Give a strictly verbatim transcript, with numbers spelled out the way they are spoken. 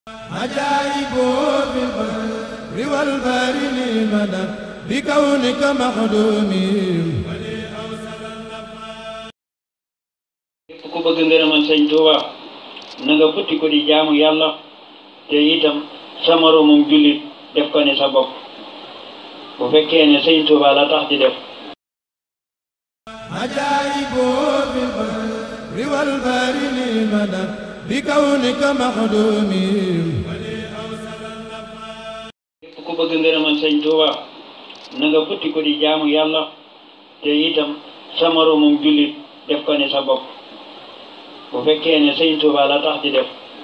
عجائب في البر والبحر لمدى بكونك مخدومي ku bëgg ngërëmal sëñ Tuuba na nga futti ko di jaamu yàlla te itam sa moroomum jullit def ko ne sa bopp bu fekkee ne sëñ Tuuba la tax di def عجائب في البر والبحر لمدى بكونك مخدومي ku bëgg ngërëmal sëñ Tuuba na nga futti ko di jaamu yàlla te itam sa moroomum jullit def ko ne sa bopp bu fekkee ne sëñ Tuuba la tax di def